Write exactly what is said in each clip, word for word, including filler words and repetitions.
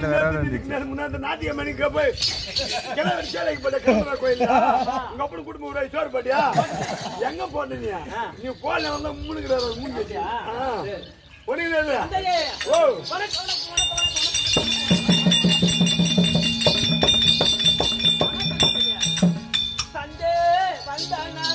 முன்னாடி நாட்டிய மணிக்கு போய் கிளம்பி சேலைக்கு போட்ட கிளம்புற கோயில் உங்க அப்படி குடும்ப ஒரு சோறு பாட்டியா எங்க போன நீ நீ கோல வந்து மூணுக்கிறாரு மூணு வச்சியா ஒண்ணு ஓ சண்டே வந்தானா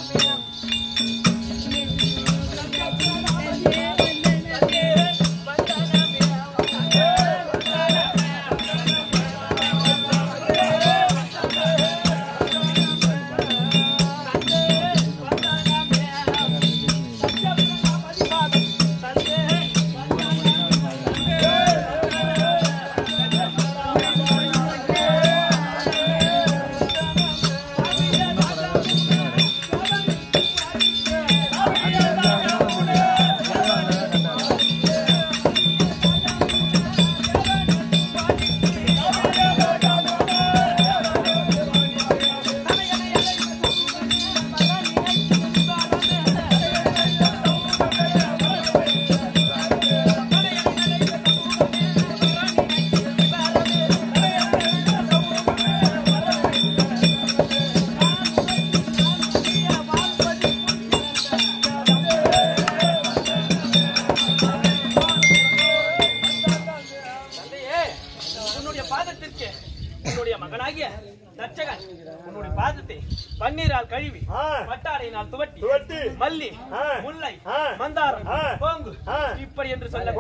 பன்னீரால் கழுவி பட்டாடையினால் துவட்டி மல்லி முல்லை மந்தாரம் போங்கு இப்படி என்று சொல்ல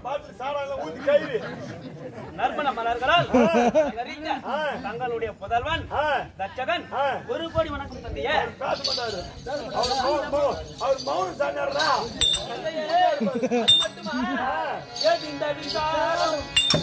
நர்மண மலர்களால் தங்களுடைய புதல்வன் தச்சகன் ஒரு கோடி வணக்கம் தந்தையே இந்த விசாரம்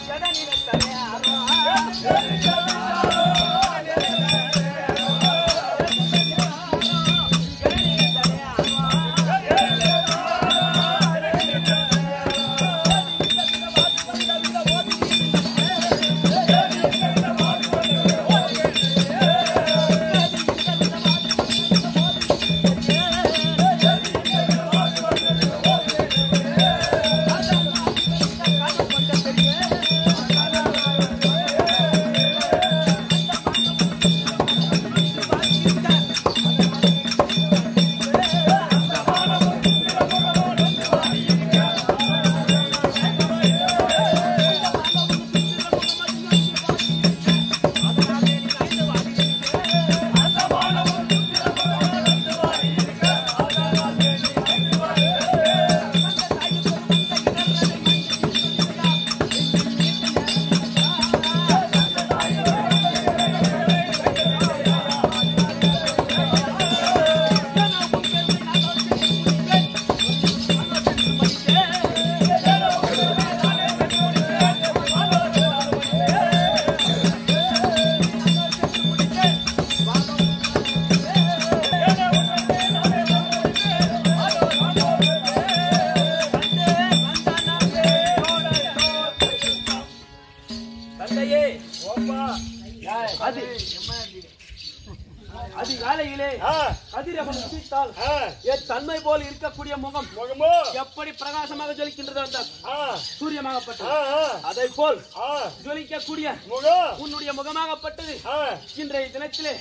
அதிகாலையிலே கதிரவன் உதித்தால் என் தன்மை போல் இருக்கக்கூடிய முகம் எப்படி பிரகாசமாக ஜொலிக்கின்றது சூரியமாகப்பட்டது அதை போல் ஜொலிக்கக்கூடிய உன்னுடைய முகமாகப்பட்டது இன்றைய தினத்திலே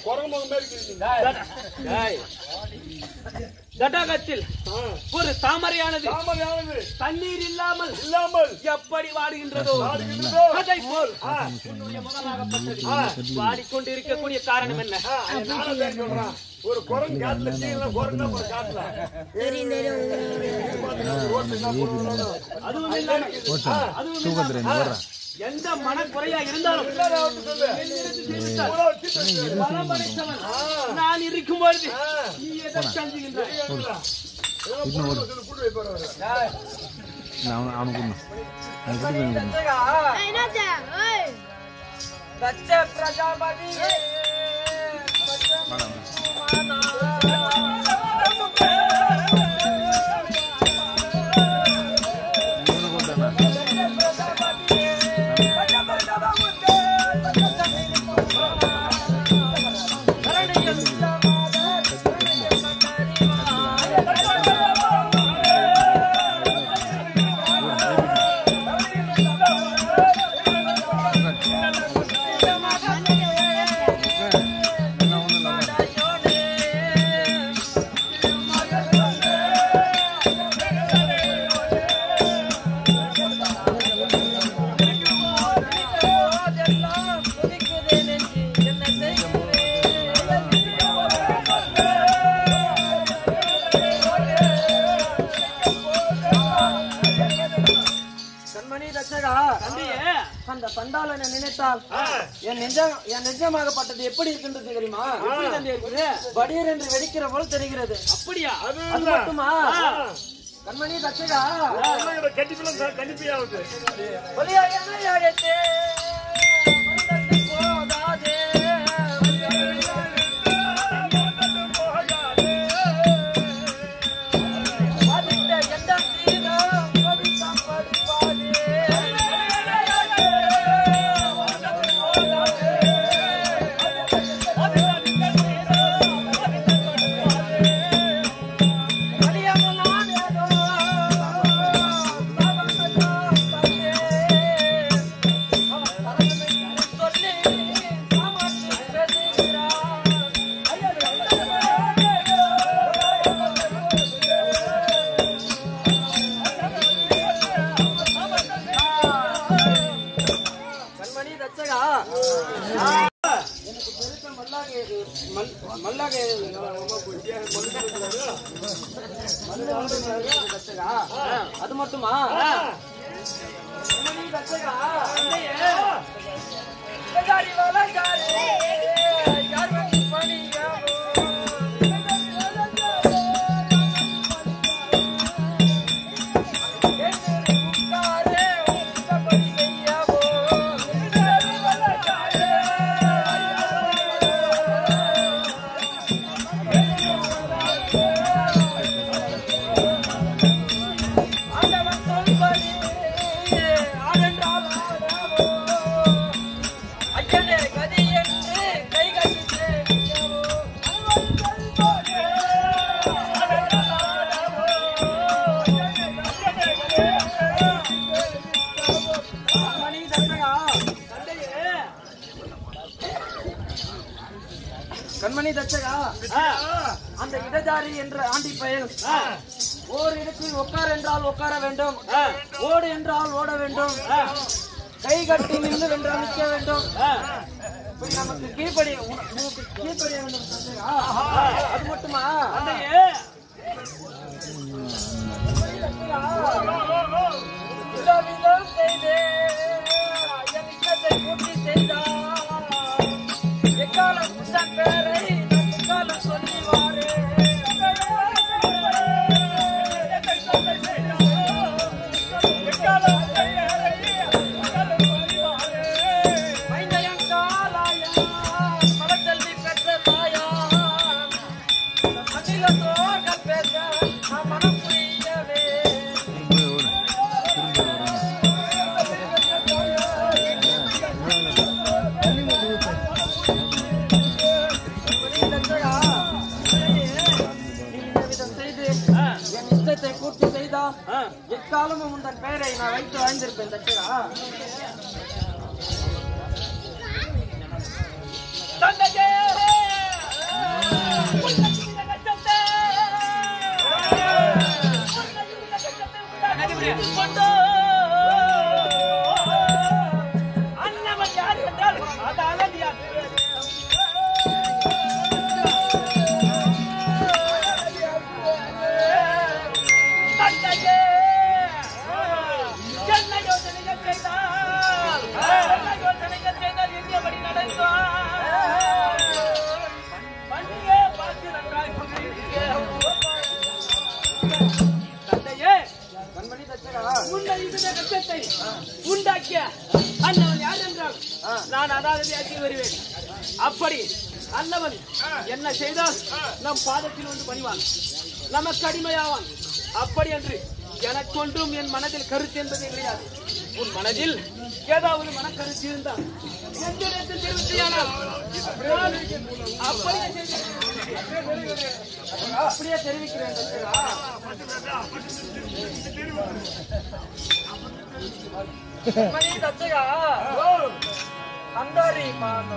தடாகத்தில் ஒரு தாமரையானது தண்ணீர் இல்லாமல் இல்லாமல் எப்படி வாடுகின்றதோ அதை போல் உன்னுடைய முகமாகப்பட்டது வாடிக்கொண்டிருக்கக்கூடிய காரணம் என்ன ஒரு குரங்கு காட்டுல சீல குரங்கு ஒரு காட்டுல அதுவும் இல்லாம எந்த மனக்குறையா இருந்தாலும் நான் இருக்கும் பொழுது நீ எதை சந்திக்கின்றாய் பிரஜாபதி தச்சகா தந்தையே அந்த சண்டாளனை நினைத்தால் என் நெஞ்சம் என் நெஞ்சமாகப்பட்டது எப்படி இருக்கின்றது தெரியுமா? எப்படி தந்தை இருக்குது? படீர் என்று வெடிக்கிற போல் தெரிகிறது. அப்படியா? அது மட்டுமா கண்மணி தச்சகா கண்டிப்பா கண்டிப்பாவது போகாதே அது மட்டுமா கண்மணி தச்சகா அந்த இடஜாரி என்ற ஆண்டி பெயர் ஓர் இடத்தில் உட்கார் என்றால் உட்கார வேண்டும், ஓடு என்றால் ஓட வேண்டும், கை கட்டி நின்று வென்றால் நிற்க வேண்டும், இப்படி நமக்கு கீழ்ப்படிய கீழ்ப்படிய வேண்டும் தச்சகா. அது மட்டுமா செய்தே என் இஷ்டத்தை பூர்த்தி செய்தார் எக்காலம் புத்தன் பேரை எக்காலம் சொல்லிவாரே மலச்செல்வி பெற்ற தாயா அகில தோர்கள் பேச நான் மனம் புரியவே பூர்த்தி செய்தா எக்காலமும் உந்தன் பெயரை நான் வைத்து வாழ்ந்திருப்பேன் தச்சகா. அண்ணவன் யார் என்றால் அது அழகியா உண்டாக்கிய அண்ணவன் யார் என்றால் நான் அதாவது ஆக்கி வருவேன். அப்படி அண்ணவன் என்ன செய்தால் நம் பாதத்தில் வந்து பணிவான், நமக்கு அடிமையாவான். அப்படி என்று எனக்கு ஒன்றும் என் மனதில் கருத்து என்பதே கிடையாது. உன் மனதில் ஏதாவது மனக்கருத்து இருந்தால் அப்படியே தெரிவிக்கிறேன் தச்சகா. அந்தாரி மானோ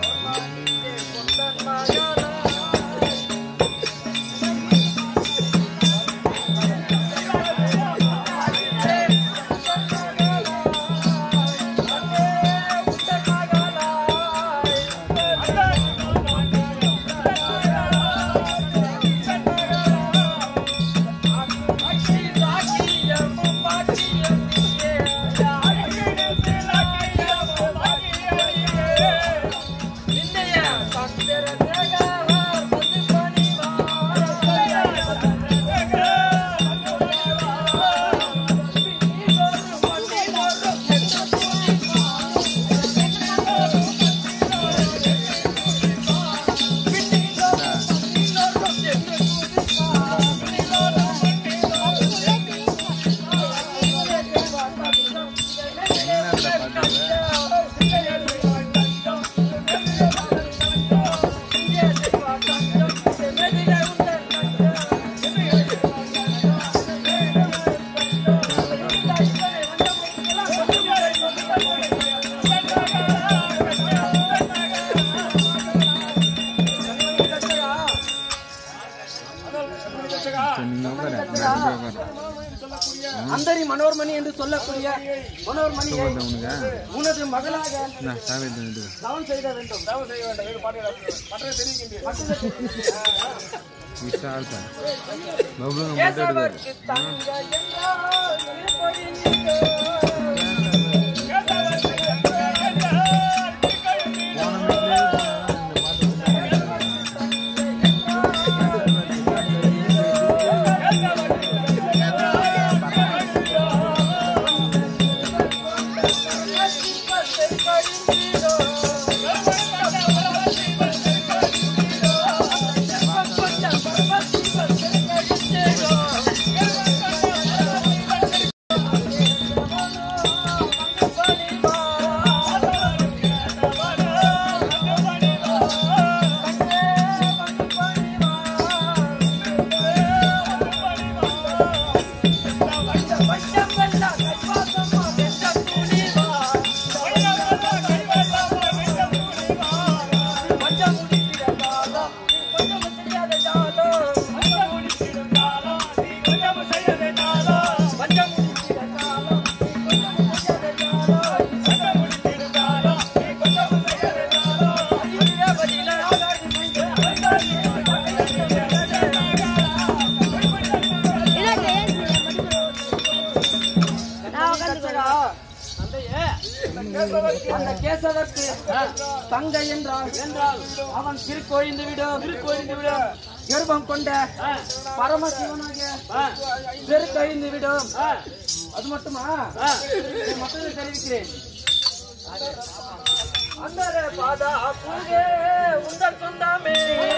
அந்தரி மனோர்மணி என்று சொல்லக்கூடிய மனோர்மணியை உனது மகளாக தவம் செய்த வேண்டும். தவம் செய்ய வேண்டும். அந்த கேசவருக்கு தங்கை என்றால் என்றால் அவன் திருக்கோய்ந்து விடும் திருக்கோய்ந்து விடும் கர்ப்பம் கொண்ட பரமசிவனாக திருக்கோய்ந்து விடும். அது மட்டுமா மற்றதை தெரிவிக்கிறேன். அந்த பாதா பூஜே உங்கள் சொந்தமே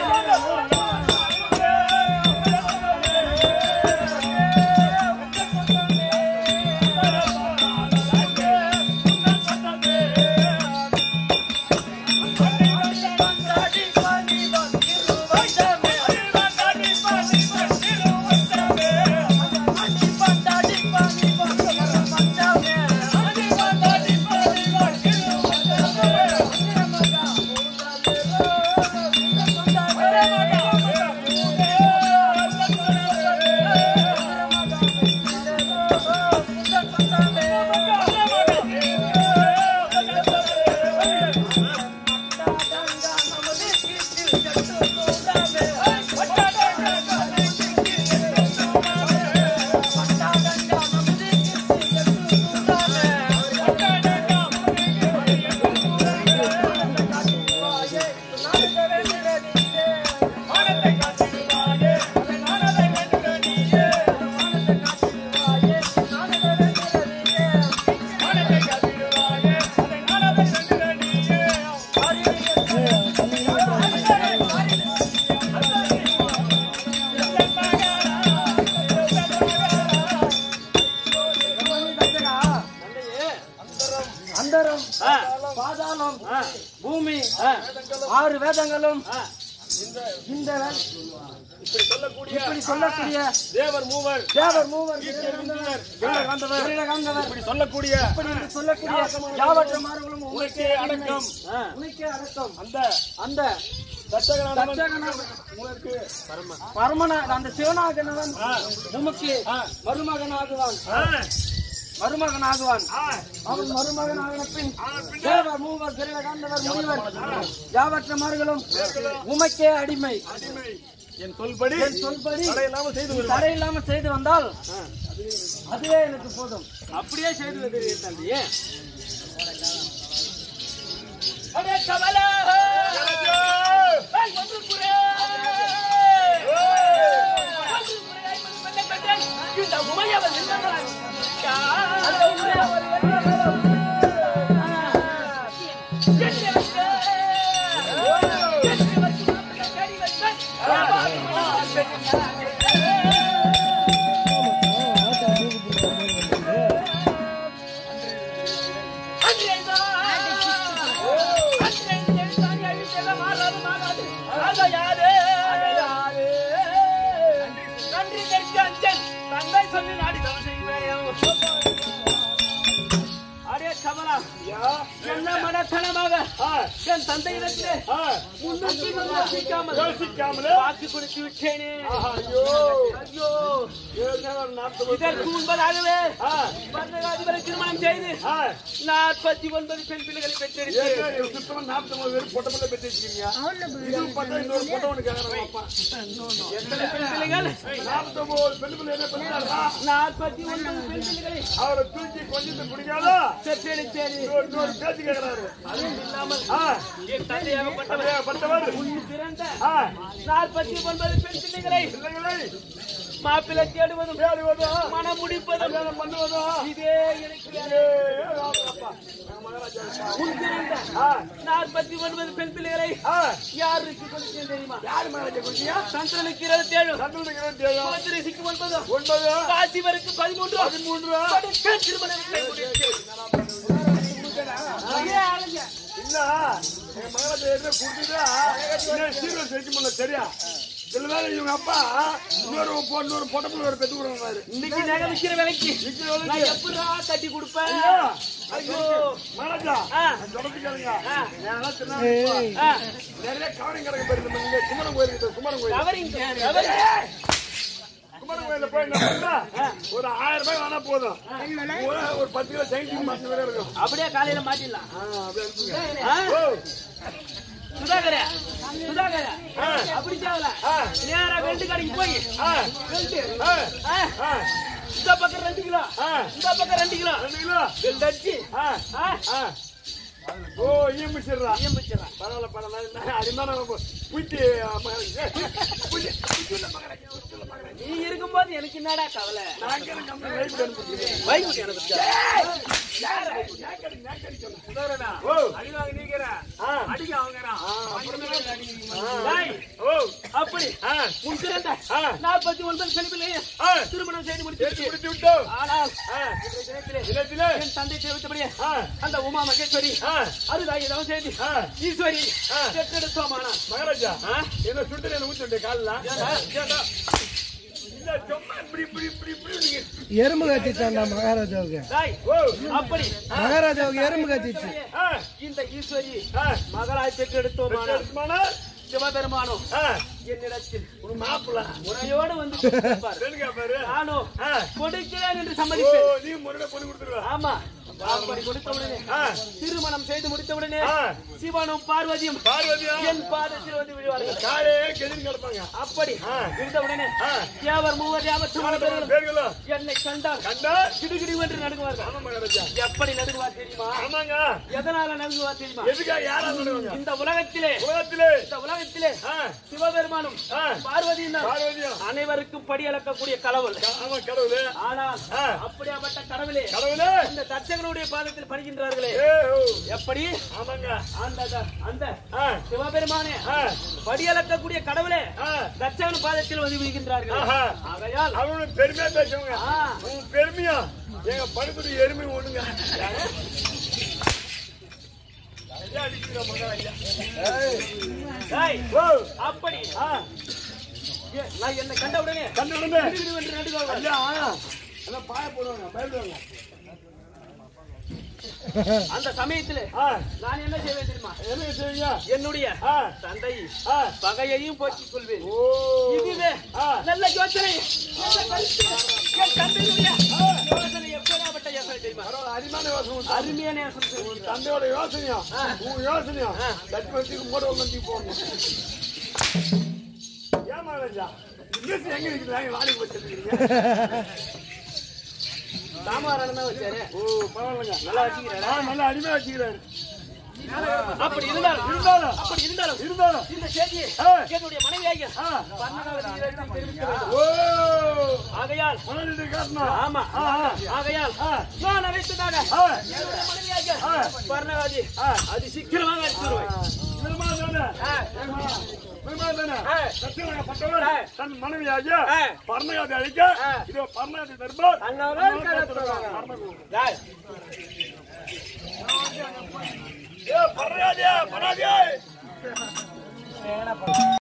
பாதாளம் பூமி ஆறு வேதங்களும் இந்த இப்படி சொல்லக்கூடிய தேவர் மூவர் தேவர் மூவர் இப்படி சொல்லக்கூடிய இப்படி சொல்லக்கூடிய யாவற்ற மாறுகளும் உனக்கே அடக்கம் உனக்கே அடக்கம். அந்த அந்த பரமன அந்த சிவனாகனவன் உமக்கு மருமகனாகுவான் மருமகனாகுவான். அவன் மருமகனாகின பின் தேவர் மூவர் கிரீடகாண்டவர் முனிவர் யாவற்ற மாறுகளும் உமக்கே அடிமை. என் சொல்படி என் சொல்படி தடை இல்லாமல் செய்து வந்தால் அதுவே எனக்கு போதும். அப்படியே செய்து தந்தையே. கமலா என்ன மனத்தனமாக என் தந்தையிடத்திலே முன்னூற்றி யோசிக்காமல் யோசிக்காமல் வாக்கு கொடுத்து விட்டேனே. ஐயோ ஐயோ இதற்கு முன்பதாகவே பர்ணகாதிபரை திருமணம் செய்து நாற்பத்தி ஒன்பது பெண் பிள்ளைகளை பெற்றெடுத்தேன். சுத்தமா நாற்பத்தி ஒன்பது பேர் பொட்டை பெற்றிருக்கீங்க. இது பார்த்தா இன்னொரு பொட்டை ஒன்று கேட்கறாங்க. எத்தனை பெண் பிள்ளைகள்? நாற்பத்தி ஒன்பது பெண் பிள்ளை என்ன பண்ணிட்டாரா? நாற்பத்தி ஒன்பது பெண் பிள்ளைகளை அவரை தூக்கி கொஞ்சம் பிடிக்காதா பெற்றெடுத்தேன். இன்னொரு பேச்சு கேட்கிறாரு. அதுவும் இல்லாமல் என் தந்தையாகப்பட்டவர் பட்டவர் உன் பிறந்த நாற்பத்தி ஒன்பது பெண் பிள்ளைகளை பிள்ளைகளை மாப்பிள்ளை தேடுவதும் தேடுவதும் மனம் முடிப்பதும் பண்ணுவதும் இதே எனக்கு உன் பிறந்த நாற்பத்தி ஒன்பது பெண் பிள்ளைகளை யாருக்கு கொடுத்தேன் தெரியுமா? யாரு மகாராஜா கொடுத்தீங்க? சந்திரனுக்கு இருபத்தி ஏழு சந்திரனுக்கு இருபத்தி ஏழு மதுரைக்கு ஒன்பது ஒன்பது காசிவருக்கு பதிமூன்று பதிமூன்று திருமணத்தை இல்ல எங்க மகாராஜா என்ன கொடுத்தீங்க? சீரியஸ் வைக்க முடியல சரியா? சில வேலை இவங்க அப்பா இன்னொரு இன்னொரு பொட்டப்புல ஒரு பெத்து கொடுக்குறாரு. இன்னைக்கு நகை விக்கிற விலைக்கு விக்கிற நான் வேலைக்கு எப்படா கட்டி கொடுப்பேன்? ஐயோ மகாராஜா தொடர்ந்து கேளுங்க. நிறைய கவனம் கிடக்கு போயிருந்தோம். இங்க குமரன் கோயில் கிட்ட குமரன் கோயில் கவரிங் கவரிங் குமரன் கோயில போய் என்ன பண்ணா ஒரு ஆயிரம் ரூபாய் வேணா போதும். ஒரு ஒரு பத்து கிலோ சைக்கிள் மாசம் வேற இருக்கும். அப்படியே காலையில மாட்டிடலாம். சுதாகர சுதாகர அப்படி தேவல நேரா வெல்ட் கடைக்கு போய் வெல்ட் இந்த பக்கம் ரெண்டு கிலோ இந்த பக்கம் ரெண்டு கிலோ ரெண்டு கிலோ வெல்ட் அடிச்சு ஓ ஈமிச்சிடுறா ஈமிச்சிடுறா பரவாயில்ல பரவாயில்ல அடிமான பூச்சி நீ இருக்கும்போது எனக்கு என்னடா கவலை? வைகுண்டி அனுப்பிச்சா அப்படி நாற்பத்தி ஒன்பது செலிபிலேயே திருமணம் செய்து முடித்து விட்டோம். ஆனால் என் தந்தை தெரிவித்தபடியே அந்த உமா மகேஸ்வரி அருதாயுதம் செய்து ஈஸ்வரி பெற்றெடுத்தோமானா மகாராஜா என்ன சுட்டு என்ன ஊத்து காலில் எறும்பு கத்திச்சாண்டா மகாராஜாவுக்கு. அப்படி மகாராஜாவுக்கு எறும்பு கத்திச்சு. இந்த ஈஸ்வரி மகளாய் பெற்றெடுத்தோமான சிவபெருமானோ என்னிடத்தில் ஒரு மாப்பிள்ள முறையோடு வந்து நானும் கொடுக்கிறேன் என்று சம்மதிப்பேன். நீ முறையோட பொண்ணு கொடுத்துருவா? ஆமா. அப்படி கொடுத்தவுடனே திருமணம் செய்து முடித்தவுடனே சிவனும் பார்வதியும் பார்வதியும் என் பாதத்தில் வந்து விழுவார்கள். காலே கெதின் கிடப்பாங்க. அப்படி இருந்தவுடனே தேவர் மூவர் யாவற்றும் பேர்களும் என்னை கண்டால் கண்டா கிடுகிடு என்று நடுங்குவார்கள். ஆமா மகாராஜா. எப்படி நடுங்குவார் தெரியுமா? ஆமாங்க. எதனால நடுங்குவார் தெரியுமா? எதுக்காக யாரா நடுவாங்க? இந்த உலகத்திலே உலகத்திலே இந்த உலகத்திலே சிவபெருமானும் பார்வதியும் பார்வதியும் அனைவருக்கும் படி அளக்கக்கூடிய கடவுள். ஆமா கடவுளே. ஆனால் அப்படியாப்பட்ட கடவுளே கடவுளே இந்த தச்சகனுடைய பாதத்தில் பணிகின்றார்களே எப்படி? ஆமாங்க. அந்த அந்த சிவபெருமானே படி அளக்கக்கூடிய கடவுளே தச்சகன் பாதத்தில் வந்து விழுகின்றார்கள். ஆகையால் அவனு பெருமையா பேசுவாங்க. உன் பெருமையா எங்க படுத்துட்டு எருமை ஒண்ணுங்க அப்படி நான் என்னை கண்ட உடனே கண்ட உடனே நடுவாங்க. பாய போடுவாங்க பயப்படுவாங்க. அந்த சமயத்துல நான் என்ன செய்வேன் தெரியுமா? என்ன செய்வீங்க? என்னுடைய தந்தை பகையையும் போக்கிக் கொள்வேன். இதுவே நல்ல யோசனை. என் தந்தையுடைய யோசனை எப்பேற்பட்ட யோசனை தெரியுமா? அருமையான யோசனை. அருமையான யோசனை. தந்தையோட யோசனையா உன் யோசனையா கட்டி வச்சு மூட நம்பி போகணும். ஏன் மகாராஜா எங்க இருக்கிறாங்க? நாளைக்கு வச்சிருக்கீங்க. சாமாரான வச்சாரு. ஓ பரவாயில்லைங்க. நல்லா வச்சுக்கிறாரா? நல்லா அருமையா வச்சுக்கிறாரு. அப்படி இருந்தாலும் இருந்தாலும் அப்படி இருந்தாலும் இருந்தாலும் இந்த செய்தியை என்னுடைய மனைவியாகிய பர்ணகாவதியிடம் தெரிவிக்க வேண்டும். ஓ ஆகையால் மனைவி காட்டணும். ஆமா ஆகையால் நான் அழைத்ததாக என்னுடைய மனைவியாகிய பர்ணகாவதி அது சீக்கிரமாக அடித்துருவேன். தன் மனைவியாகிய பர்ணகாதி அழைக்க இதோ பர்ணகாதி தர்பார் பர்ணகாதியா பர்ணகாதியா